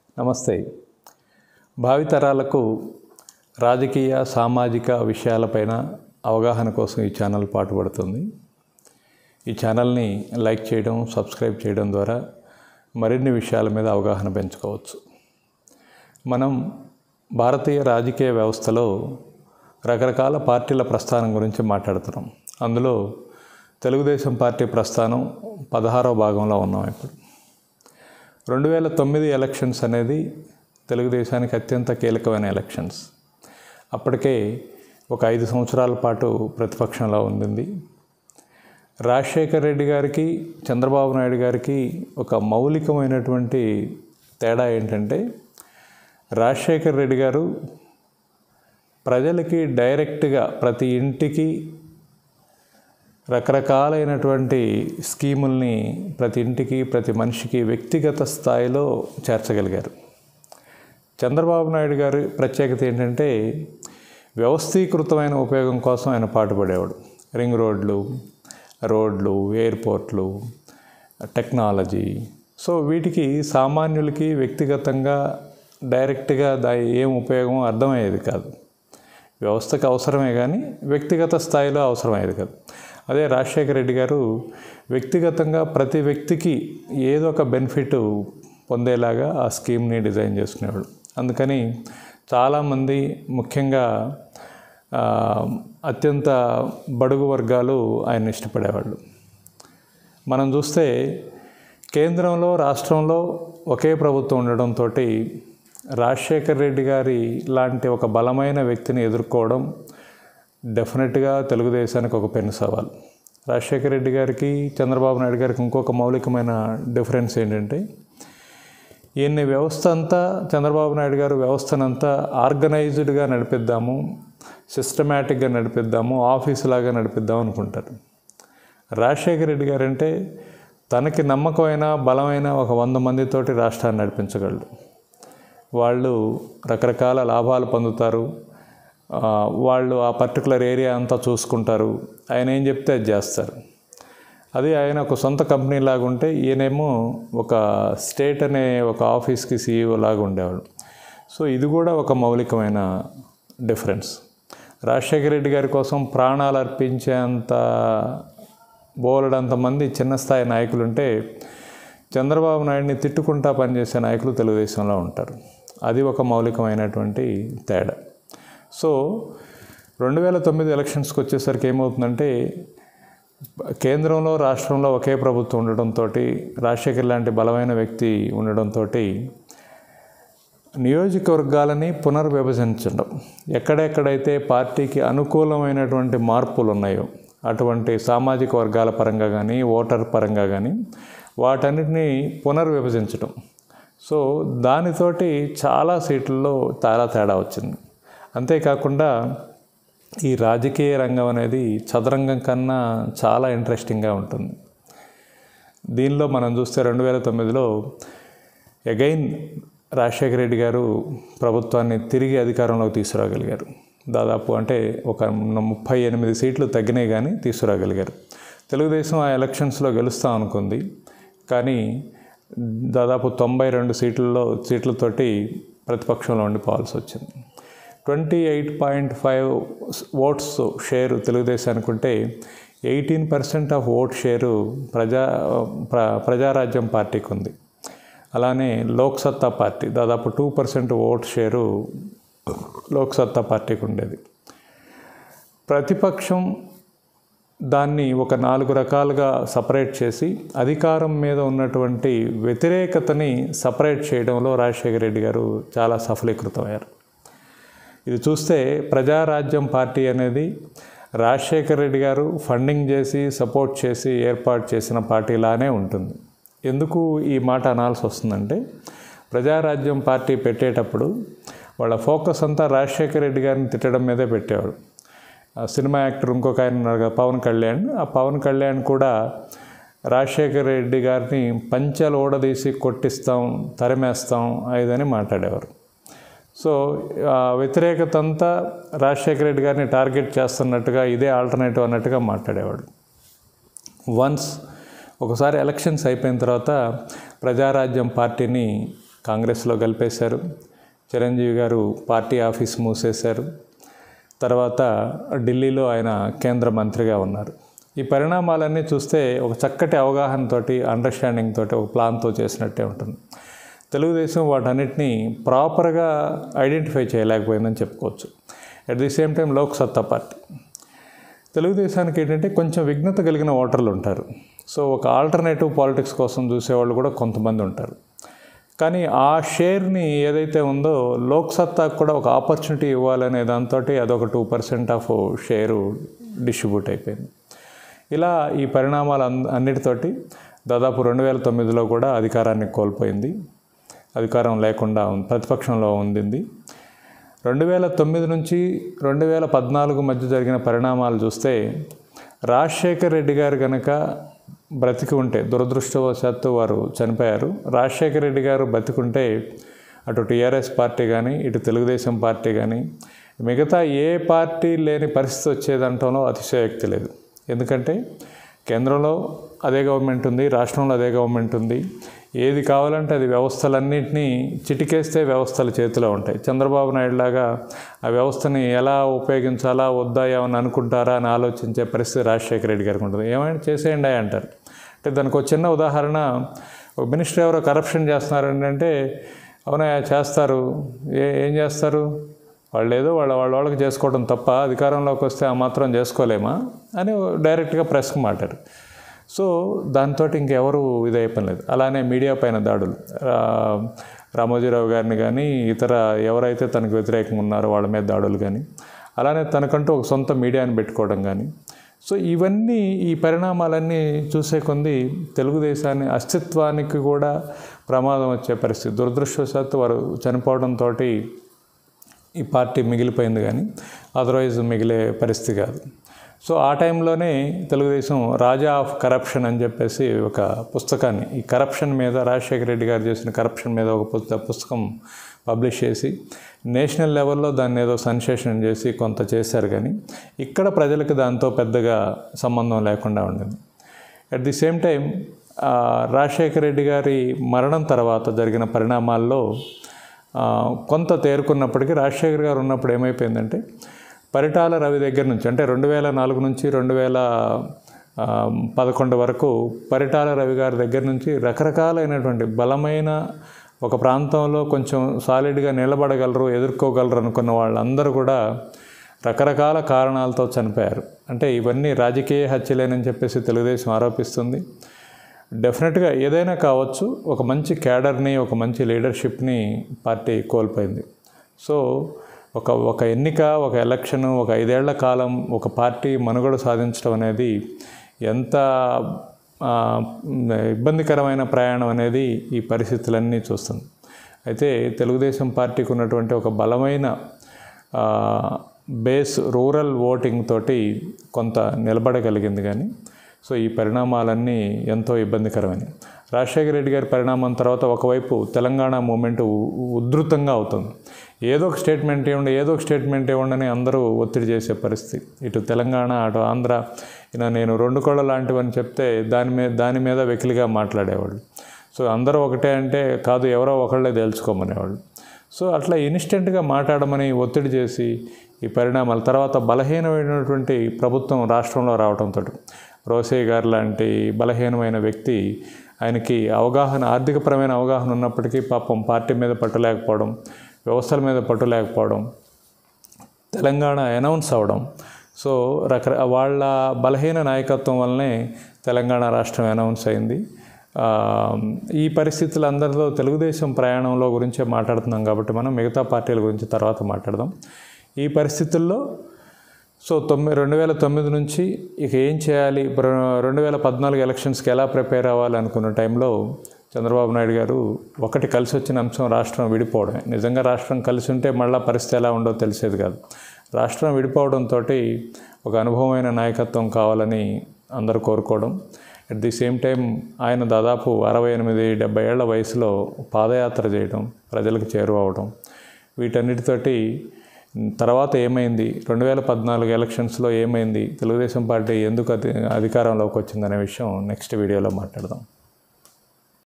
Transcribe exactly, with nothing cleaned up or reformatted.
నమస్తే. భావితరాలకు రాజకీయ సామాజిక విషయాలపైన అవగాహన కోసం ఈ ఛానల్ పాటుపడుతుంది. ఈ ఛానల్ని లైక్ చేయడం, సబ్స్క్రైబ్ చేయడం ద్వారా మరిన్ని విషయాల మీద అవగాహన పెంచుకోవచ్చు. మనం భారతీయ రాజకీయ వ్యవస్థలో రకరకాల పార్టీల ప్రస్థానం గురించి మాట్లాడుతున్నాం. అందులో తెలుగుదేశం పార్టీ ప్రస్థానం పదహారవ భాగంలో ఉన్నాం. ఇప్పుడు రెండు వేల తొమ్మిది ఎలక్షన్స్ అనేది తెలుగుదేశానికి అత్యంత కీలకమైన ఎలక్షన్స్. అప్పటికే ఒక ఐదు సంవత్సరాల పాటు ప్రతిపక్షంలో ఉంది. రాజశేఖర్ రెడ్డి గారికి, చంద్రబాబు నాయుడు గారికి ఒక మౌలికమైనటువంటి తేడా ఏంటంటే, రాజశేఖర్ రెడ్డి గారు ప్రజలకి డైరెక్ట్గా ప్రతి ఇంటికి రకరకాలైనటువంటి స్కీముల్ని ప్రతి ఇంటికి ప్రతి మనిషికి వ్యక్తిగత స్థాయిలో చేర్చగలిగారు. చంద్రబాబు నాయుడు గారి ప్రత్యేకత ఏంటంటే, వ్యవస్థీకృతమైన ఉపయోగం కోసం ఆయన పాటుపడేవాడు. రింగ్ రోడ్లు, రోడ్లు, ఎయిర్పోర్ట్లు, టెక్నాలజీ. సో వీటికి సామాన్యులకి వ్యక్తిగతంగా డైరెక్ట్గా దా ఏం ఉపయోగం అర్థమయ్యేది కాదు. వ్యవస్థకు అవసరమే కానీ వ్యక్తిగత స్థాయిలో అవసరమయ్యేది కాదు. అదే రాజశేఖర రెడ్డి గారు వ్యక్తిగతంగా ప్రతి వ్యక్తికి ఏదో ఒక బెనిఫిట్ పొందేలాగా ఆ స్కీమ్ని డిజైన్ చేసుకునేవాడు. అందుకని చాలామంది, ముఖ్యంగా అత్యంత బడుగు వర్గాలు ఆయన ఇష్టపడేవాళ్ళు. మనం చూస్తే కేంద్రంలో, రాష్ట్రంలో ఒకే ప్రభుత్వం ఉండడంతో రాజశేఖర రెడ్డి గారి లాంటి ఒక బలమైన వ్యక్తిని ఎదుర్కోవడం డెఫినెట్గా తెలుగుదేశానికి ఒక పెను సవాల్. రాజశేఖర రెడ్డి గారికి, చంద్రబాబు నాయుడు గారికి ఇంకొక మౌలికమైన డిఫరెన్స్ ఏంటంటే, ఈయన్ని వ్యవస్థ అంతా, చంద్రబాబు నాయుడు గారు వ్యవస్థనంతా ఆర్గనైజ్డ్గా నడిపిద్దాము, సిస్టమేటిక్గా నడిపిద్దాము, ఆఫీసులాగా నడిపిద్దాం అనుకుంటారు. రాజశేఖర రెడ్డి గారు అంటే తనకి నమ్మకమైన బలమైన ఒక వంద మందితోటి రాష్ట్రాన్ని నడిపించగలడు. వాళ్ళు రకరకాల లాభాలు పొందుతారు. వాళ్ళు ఆ పర్టికులర్ ఏరియా అంతా చూసుకుంటారు. ఆయన ఏం చెప్తే అది చేస్తారు. అది ఆయన ఒక సొంత కంపెనీ లాగా ఉంటే, ఈయనేమో ఒక స్టేట్ అనే ఒక ఆఫీస్కి సీఈఓ లాగా ఉండేవాడు. సో ఇది కూడా ఒక మౌలికమైన డిఫరెన్స్. రాజశేఖర రెడ్డి గారి కోసం ప్రాణాలు అర్పించేంత బోలెడంత మంది చిన్న స్థాయి నాయకులు ఉంటే, చంద్రబాబు నాయుడిని తిట్టుకుంటా పనిచేసే నాయకులు తెలుగుదేశంలో ఉంటారు. అది ఒక మౌలికమైనటువంటి తేడా. సో రెండు వేల తొమ్మిది ఎలక్షన్స్కి వచ్చేసరికి ఏమవుతుందంటే, కేంద్రంలో, రాష్ట్రంలో ఒకే ప్రభుత్వం ఉండడంతో, రాజశేఖర్ లాంటి బలమైన వ్యక్తి ఉండడంతో నియోజకవర్గాలని పునర్విభజించడం, ఎక్కడెక్కడైతే పార్టీకి అనుకూలమైనటువంటి మార్పులు ఉన్నాయో అటువంటి సామాజిక వర్గాల పరంగా కానీ, ఓటర్ పరంగా కానీ వాటన్నిటినీ పునర్విభజించడం. సో దానితోటి చాలా సీట్లలో చాలా తేడా వచ్చింది. అంతేకాకుండా ఈ రాజకీయ రంగం అనేది చదరంగం కన్నా చాలా ఇంట్రెస్టింగ్గా ఉంటుంది. దీనిలో మనం చూస్తే రెండు వేల తొమ్మిదిలో అగైన్ రాజశేఖర రెడ్డి గారు ప్రభుత్వాన్ని తిరిగి అధికారంలోకి తీసుకురాగలిగారు. దాదాపు అంటే ఒక ముప్పై ఎనిమిది సీట్లు తగ్గినాయి కానీ తీసుకురాగలిగారు. తెలుగుదేశం ఆ ఎలక్షన్స్లో గెలుస్తాం అనుకుంది, కానీ దాదాపు తొంభై రెండు సీట్లలో సీట్లతోటి ప్రతిపక్షంలో ఉండిపోవాల్సి వచ్చింది. Twenty eight point five votes share తెలుగుదేశానికి ఉంటే, eighteen percent of vote share ప్రజా ప్ర ప్రజారాజ్యం పార్టీకి ఉంది. అలానే లోక్సత్తా పార్టీ దాదాపు two percent vote share Loksatta పార్టీకి ఉండేది. ప్రతిపక్షం దాన్ని ఒక నాలుగు రకాలుగా సపరేట్ చేసి అధికారం మీద ఉన్నటువంటి వ్యతిరేకతని సపరేట్ చేయడంలో రాజశేఖర రెడ్డి గారు చాలా సఫలీకృతమయ్యారు. ఇది చూస్తే ప్రజారాజ్యం పార్టీ అనేది రాజశేఖర రెడ్డి గారు ఫండింగ్ చేసి సపోర్ట్ చేసి ఏర్పాటు చేసిన పార్టీలానే ఉంటుంది. ఎందుకు ఈ మాట అనాల్సి వస్తుందంటే, ప్రజారాజ్యం పార్టీ పెట్టేటప్పుడు వాళ్ళ ఫోకస్ అంతా రాజశేఖర రెడ్డి గారిని తిట్టడం మీదే పెట్టేవాడు. సినిమా యాక్టర్ ఇంకొక ఆయన ఉన్నారు కదా, పవన్ కళ్యాణ్. ఆ పవన్ కళ్యాణ్ కూడా రాజశేఖర రెడ్డి గారిని పంచెలు ఓడదీసి కొట్టిస్తాం, తరిమేస్తాం ఇదని మాట్లాడేవారు. సో వ్యతిరేకత అంతా రాజశేఖర రెడ్డి గారిని టార్గెట్ చేస్తున్నట్టుగా, ఇదే ఆల్టర్నేటివ్ అన్నట్టుగా మాట్లాడేవాడు. వన్స్ ఒకసారి ఎలక్షన్స్ అయిపోయిన తర్వాత ప్రజారాజ్యం పార్టీని కాంగ్రెస్లో కలిపేశారు. చిరంజీవి గారు పార్టీ ఆఫీస్ మూసేశారు. తర్వాత ఢిల్లీలో ఆయన కేంద్ర మంత్రిగా ఉన్నారు. ఈ పరిణామాలన్నీ చూస్తే ఒక చక్కటి అవగాహనతోటి, అండర్స్టాండింగ్ తోటి, ఒక ప్లాన్తో చేసినట్టే ఉంటుంది. తెలుగుదేశం వాటన్నిటినీ ప్రాపర్గా ఐడెంటిఫై చేయలేకపోయిందని చెప్పుకోవచ్చు. At the same time Lok Satta party తెలుగుదేశానికి ఏంటంటే కొంచెం విఘ్నత కలిగిన ఓటర్లు ఉంటారు. సో ఒక ఆల్టర్నేటివ్ పాలిటిక్స్ కోసం చూసేవాళ్ళు కూడా కొంతమంది ఉంటారు. కానీ ఆ షేర్ని ఏదైతే ఉందో లోక్ సత్తాకు కూడా ఒక ఆపర్చునిటీ ఇవ్వాలనే దాంతో అదొక two percent of share distribute అయిపోయింది. ఇలా ఈ పరిణామాలు అన్నిటితోటి దాదాపు రెండు వేల తొమ్మిదిలో కూడా అధికారాన్ని కోల్పోయింది. అధికారం లేకుండా ప్రతిపక్షంలో ఉండింది. రెండు వేల తొమ్మిది నుంచి రెండు వేల పద్నాలుగు మధ్య జరిగిన పరిణామాలు చూస్తే రాజశేఖర్ రెడ్డి గారు కనుక బ్రతికి ఉంటే, దురదృష్టవశాత్తు వారు చనిపోయారు. రాజశేఖర్ రెడ్డి గారు బ్రతికుంటే అటు టీఆర్ఎస్ పార్టీ కానీ, ఇటు తెలుగుదేశం పార్టీ కానీ, మిగతా ఏ పార్టీ లేని పరిస్థితి వచ్చేదంటంలో అతిశయోక్తి లేదు. ఎందుకంటే కేంద్రంలో అదే గవర్నమెంట్ ఉంది, రాష్ట్రంలో అదే గవర్నమెంట్ ఉంది. ఏది కావాలంటే అది వ్యవస్థలన్నింటినీ చిటికేస్తే వ్యవస్థల చేతిలో ఉంటాయి. చంద్రబాబు నాయుడు లాగా ఆ వ్యవస్థని ఎలా ఉపయోగించాలా వద్దా ఏమని అనుకుంటారా అని ఆలోచించే పరిస్థితి రాజశేఖర రెడ్డి గారికి ఉంటుంది. ఏమైనా చేసేయండి అంటారు. అంటే దానికి ఒక చిన్న ఉదాహరణ, ఒక మినిస్టర్ ఎవరో కరప్షన్ చేస్తున్నారండి అంటే అవునా చేస్తారు, ఏ ఏం చేస్తారు వాళ్ళు, ఏదో వాళ్ళ వాళ్ళ వాళ్ళకి చేసుకోవడం తప్ప అధికారంలోకి వస్తే ఆ మాత్రం చేసుకోలేమా అని డైరెక్ట్గా ప్రెస్కి మాట్లాడు. సో దాంతో ఇంకెవరు ఇదే పని లేదు. అలానే మీడియా పైన దాడులు, రామోజీరావు గారిని కానీ ఇతర ఎవరైతే తనకు వ్యతిరేకంగా ఉన్నారో వాళ్ళ మీద దాడులు కానీ, అలానే తనకంటూ ఒక సొంత మీడియాని పెట్టుకోవడం కానీ. సో ఇవన్నీ, ఈ పరిణామాలన్నీ చూసే కొంది తెలుగుదేశాన్ని అస్తిత్వానికి కూడా ప్రమాదం వచ్చే పరిస్థితి. దురదృష్టవశాత్తు వారు చనిపోవడంతో ఈ పార్టీ మిగిలిపోయింది కానీ అదర్వైజ్ మిగిలే పరిస్థితి కాదు. సో ఆ టైంలోనే తెలుగుదేశం రాజా ఆఫ్ కరప్షన్ అని చెప్పేసి ఒక పుస్తకాన్ని, ఈ కరప్షన్ మీద, రాజశేఖర రెడ్డి గారు చేసిన కరప్షన్ మీద ఒక పుస్తకం పబ్లిష్ చేసి నేషనల్ లెవెల్లో దాన్ని ఏదో సెన్సేషన్ చేసి కొంత చేశారు. కానీ ఇక్కడ ప్రజలకు దాంతో పెద్దగా సంబంధం లేకుండా ఉండేది. At the same time Rajasekhara Reddy గారి మరణం తర్వాత జరిగిన పరిణామాల్లో కొంత తేరుకున్నప్పటికీ రాజశేఖర్ గారు ఉన్నప్పుడు ఏమైపోయిందంటే పరిటాల రవి దగ్గర నుంచి, అంటే రెండు వేల నాలుగు నుంచి రెండు వేల పదకొండు వరకు పరిటాల రవి గారి దగ్గర నుంచి రకరకాలైనటువంటి బలమైన, ఒక ప్రాంతంలో కొంచెం సాలిడ్గా నిలబడగలరు, ఎదుర్కోగలరు అనుకున్న వాళ్ళందరూ కూడా రకరకాల కారణాలతో చనిపోయారు. అంటే ఇవన్నీ రాజకీయ హత్యలేనని చెప్పేసి తెలుగుదేశం ఆరోపిస్తుంది. డెఫినెట్గా ఏదైనా కావచ్చు, ఒక మంచి క్యాడర్ని, ఒక మంచి లీడర్షిప్ని పార్టీ కోల్పోయింది. సో ఒక ఒక ఎన్నిక, ఒక ఎలక్షన్, ఒక ఐదేళ్ల కాలం ఒక పార్టీ మనుగడ సాధించడం అనేది ఎంత ఇబ్బందికరమైన ప్రయాణం అనేది ఈ పరిస్థితులన్నీ చూస్తుంది. అయితే తెలుగుదేశం పార్టీకి ఉన్నటువంటి ఒక బలమైన బేస్ రూరల్ ఓటింగ్ తోటి కొంత నిలబడగలిగింది. కానీ సో ఈ పరిణామాలన్నీ ఎంతో ఇబ్బందికరమైనవి. రాజశేఖర రెడ్డి గారి పరిణామం తర్వాత ఒకవైపు తెలంగాణ మూమెంట్ ఉధృతంగా అవుతుంది. ఏదో ఒక స్టేట్మెంట్ ఇవ్వండి, ఏదో ఒక స్టేట్మెంట్ ఇవ్వండి అని అందరూ ఒత్తిడి చేసే పరిస్థితి. ఇటు తెలంగాణ, అటు ఆంధ్ర. ఇలా నేను రెండు కోళ్ళ లాంటివని చెప్తే దాని మీద దాని మీద వెకిలిగా మాట్లాడేవాళ్ళు. సో అందరూ ఒకటే అంటే కాదు, ఎవరో ఒకళ్ళే తేల్చుకోమనేవాళ్ళు. సో అట్లా ఇన్స్టెంట్గా మాట్లాడమని ఒత్తిడి చేసి ఈ పరిణామాల తర్వాత బలహీనమైనటువంటి ప్రభుత్వం రాష్ట్రంలో రావడంతో రోసే గారు లాంటి బలహీనమైన వ్యక్తి, ఆయనకి అవగాహన, ఆర్థికపరమైన అవగాహన ఉన్నప్పటికీ పాపం పార్టీ మీద పట్టులేకపోవడం, వ్యవస్థల మీద పట్టులేకపోవడం, తెలంగాణ అనౌన్స్ అవ్వడం. సో రక వాళ్ళ బలహీన నాయకత్వం వల్లనే తెలంగాణ రాష్ట్రం అనౌన్స్ అయింది. ఈ పరిస్థితులందరిలో తెలుగుదేశం ప్రయాణంలో గురించే మాట్లాడుతున్నాం కాబట్టి మనం మిగతా పార్టీల గురించి తర్వాత మాట్లాడదాం. ఈ పరిస్థితుల్లో సో తొమ్మిది రెండు వేల తొమ్మిది నుంచి ఇక ఏం చేయాలి, రెండు వేల పద్నాలుగు ఎలక్షన్స్కి ఎలా ప్రిపేర్ అవ్వాలి అనుకున్న టైంలో చంద్రబాబు నాయుడు గారు ఒకటి కలిసి వచ్చిన అంశం రాష్ట్రం విడిపోవడమే. నిజంగా రాష్ట్రం కలిసి ఉంటే మళ్ళీ పరిస్థితి ఎలా ఉండో తెలిసేది కాదు. రాష్ట్రం విడిపోవడంతో ఒక అనుభవమైన నాయకత్వం కావాలని అందరూ కోరుకోవడం, అట్ ది సేమ్ టైం ఆయన దాదాపు అరవై ఎనిమిది డెబ్బై ఏళ్ల వయసులో పాదయాత్ర చేయడం, ప్రజలకు చేరువవడం, వీటన్నిటితోటి తర్వాత ఏమైంది, రెండు వేల పద్నాలుగు ఎలక్షన్స్లో ఏమైంది, తెలుగుదేశం పార్టీ ఎందుకు అధి అధికారంలోకి వచ్చిందనే విషయం నెక్స్ట్ వీడియోలో మాట్లాడదాం.